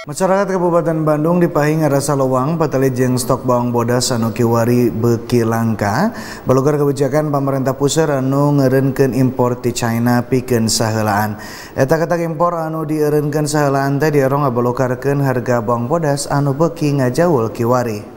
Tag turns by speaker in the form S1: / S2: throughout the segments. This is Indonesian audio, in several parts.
S1: Masyarakat Kabupaten Bandung dipahing ngarasa lowang patali jeung stok bawang bodas anu kiwari beuki langka. Balogar kebijakan pemerintah pusat anu ngeureunkeun impor ti China pikeun saheulaan. Eta katak impor anu dieureunkeun saheulaan teh diarong ngabalokarkeun harga bawang bodas anu beuki ngajaul kiwari.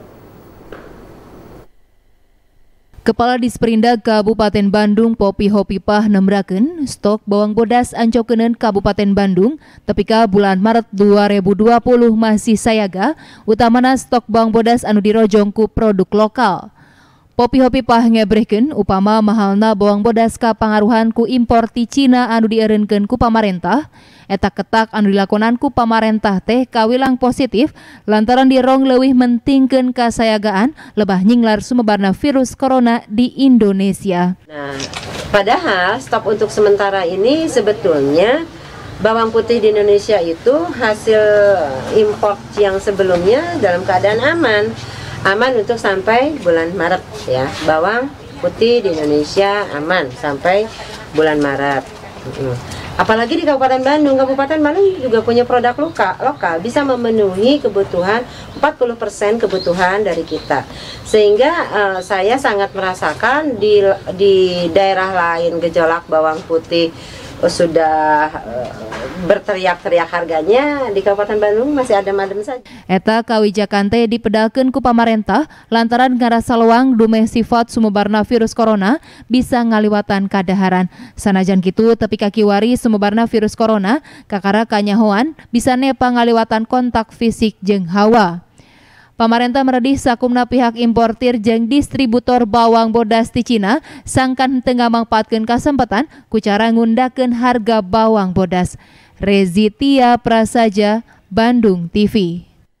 S2: Kepala Disperindak Kabupaten Bandung Popi Hopipah nembrakeun stok bawang bodas ancokeun Kabupaten Bandung tepika bulan Maret 2020 masih sayaga, utamana stok bawang bodas anu dirojong ku produk lokal. Popi Hopipah ngebrehkeun upama mahalna bawang bodas kapangaruhan ku impor ti Cina anu dieureunkeun ku pamarentah, eta ketak anu dilakonan ku pamarentah teh kawilang positif lantaran dirong leuwih mentingkeun kasayagaan lebah nyinglar sumebarna virus corona di Indonesia.
S3: Nah, padahal stok untuk sementara ini sebetulnya bawang putih di Indonesia itu hasil impor yang sebelumnya dalam keadaan aman untuk sampai bulan Maret ya. Bawang putih di Indonesia aman sampai bulan Maret. Apalagi di Kabupaten Bandung juga punya produk lokal bisa memenuhi kebutuhan 40% kebutuhan dari kita. Sehingga saya sangat merasakan di daerah lain gejolak bawang putih sudah berteriak-teriak harganya, di Kabupaten Bandung masih adem-adem saja.
S2: Eta kawijakan teh dipedalkeun ku pamarentah lantaran ngarasa lowang dumeh sifat sumebarna virus corona bisa ngaliwatan kadaharan. Sanajan kitu tepi ka kiwari sumebarna virus corona kakara kanyahoan bisa nepa ngaliwatan kontak fisik jeung hawa. Pamarentah meredih sakumna pihak importir jeung distributor bawang bodas ti Cina sangkan henteu ngamangpaatkeun kasempatan ku cara ngundakeun harga bawang bodas. Rezitia Prasaja, Bandung TV.